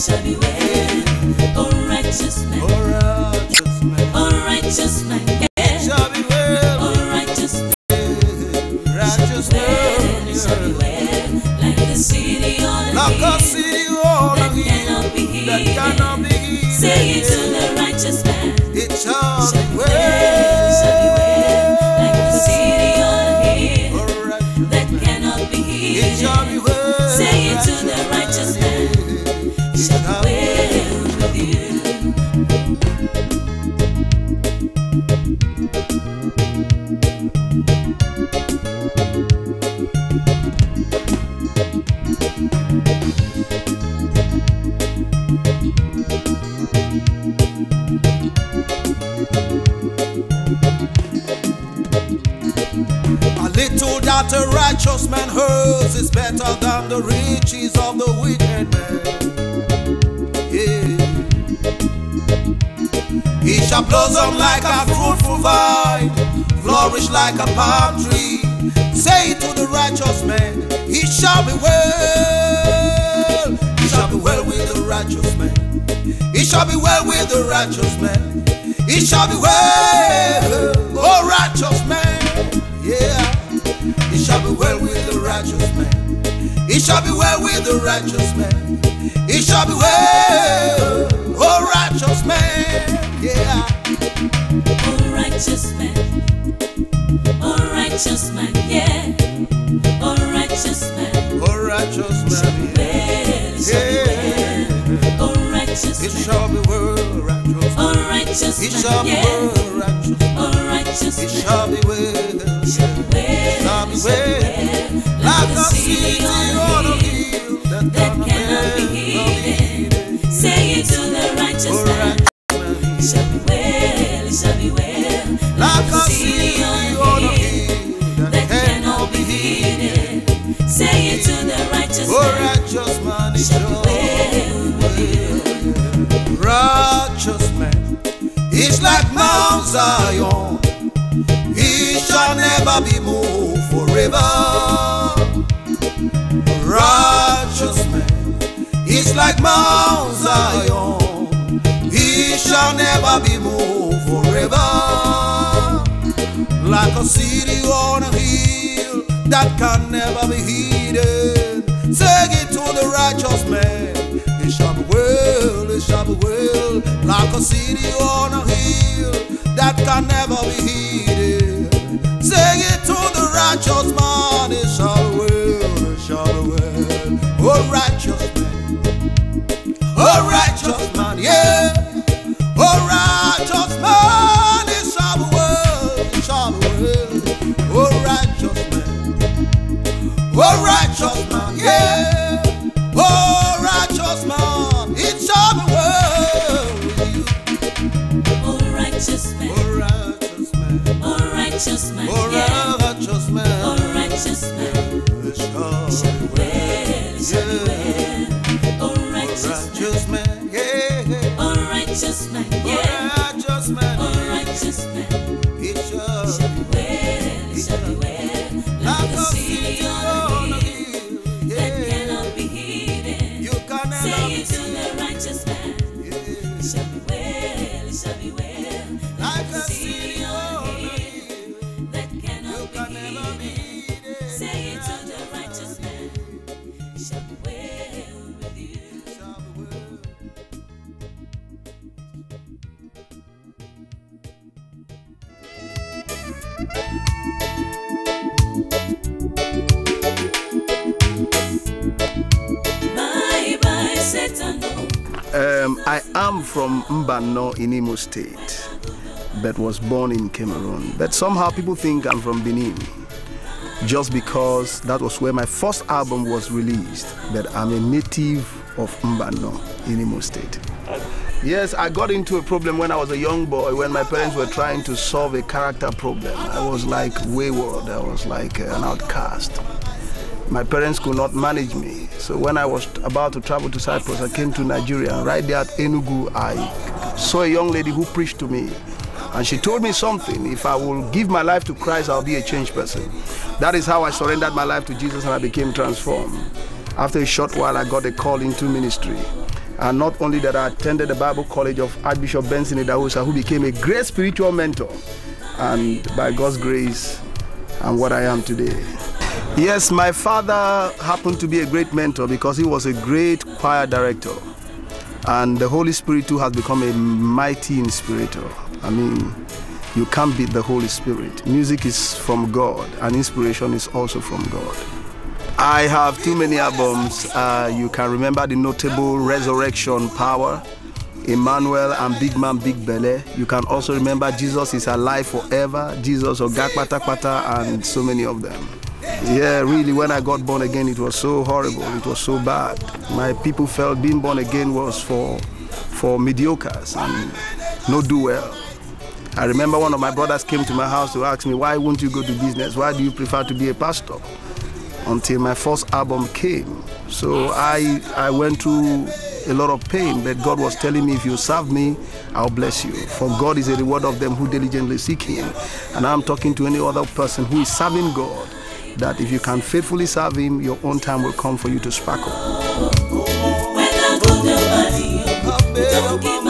shall be well. Oh righteous man, oh righteous man, yeah. Shall be well. Oh righteous man, Righteous man, shall be well. Like the city on the like a hill city on that a hill cannot be that hidden. cannot be hidden. Say it to the righteous man. It shall Shall be be well. well, shall be well. Like the city on the hill Alright, that cannot be it shall be hidden. well. Say it to the righteous man. Shall be well with you. A little that a righteous man has is better than the riches of the wicked man. Yeah. He shall blossom like a fruitful vine, flourish like a palm tree. Say to the righteous man, he shall be well. He shall be well with the righteous man. He shall be well with the righteous man. He shall be well, oh righteous man. Yeah, he shall be well with the righteous man. He shall be well with the righteous man. He shall be well, oh righteous man. Yeah, Oh righteous man, oh righteous man, yeah. Oh righteous man, oh righteous man. well, shall be well. Oh righteous It man, shall be well, righteous. oh righteous It man, shall be yeah. well, righteous. Oh righteous It man, shall be well, shall be well, shall be shall be well. well. Like Like a the city city on on a the hill hill that cannot be hidden. Say it to the righteous Oh, man. righteous It shall be well, it shall be well. like the a city on a hill that cannot be hidden. Say it to the righteous Oh, man. righteous man, it Shall shall be well with you. righteous man is like Mount Zion. He shall never be moved forever. Righteous man is like Mount Zion. He shall never be moved forever. Like a city on a hill that can never be hidden. Say it to the righteous man. It shall be well, it shall be well. Like a city on a hill that can never be hidden. Say it to the righteous man. It shall be well, it shall be well. Oh righteous man, oh righteous man, yeah. Oh righteous man, it shall be well, it shall be well. Oh righteous man, oh righteous man, yeah. Oh righteous man, it shall be well with you. Oh righteous man, Oh righteous man, oh righteous man, oh yeah. righteous man, Oh righteous man, it shall shall be be well, shall be well. Oh Oh righteous man, righteous man, yeah. oh righteous man, Oh yeah. righteous man, Oh righteous man, it shall shall be be well, shall be well. Like the city on the hill that cannot be hidden. You can never Say be it to the righteous man. It shall be well, it shall be well. like The a city city on on the a hill hill. that You cannot can be never be hidden. hidden. Say it to the righteous man. It shall be well with you. Shall be well. Bye bye, Satan. I am from Mbano in Imo State, but was born in Cameroon. But somehow people think I'm from Benin, just because that was where my first album was released. But I'm a native of Mbano in Imo State. Yes, I got into a problem when I was a young boy, when my parents were trying to solve a character problem. I was like wayward, I was like an outcast. My parents could not manage me. So when I was about to travel to Cyprus, I came to Nigeria. And right there at Enugu, I saw a young lady who preached to me. And she told me something: if I will give my life to Christ, I'll be a changed person. That is how I surrendered my life to Jesus and I became transformed. After a short while, I got a call into ministry. And not only that, I attended the Bible College of Archbishop Benson Idahosa, who became a great spiritual mentor. And by God's grace, I'm what I am today. Yes, my father happened to be a great mentor because he was a great choir director. And the Holy Spirit too has become a mighty inspirator. I mean, you can't beat the Holy Spirit. Music is from God, and inspiration is also from God. I have too many albums. You can remember the notable Resurrection Power, Emmanuel and Big Man Big Belle. You can also remember Jesus is Alive Forever, Jesus Ogugua and so many of them. Yeah, really, when I got born again, it was so horrible, it was so bad. My people felt being born again was for mediocres and no do well. I remember one of my brothers came to my house to ask me, why won't you go to business? Why do you prefer to be a pastor? Until my first album came. So I went through a lot of pain, but God was telling me, if you serve me, I'll bless you. For God is a reward of them who diligently seek Him. And I'm talking to any other person who is serving God, that if you can faithfully serve Him, your own time will come for you to sparkle. When I go to body, don't give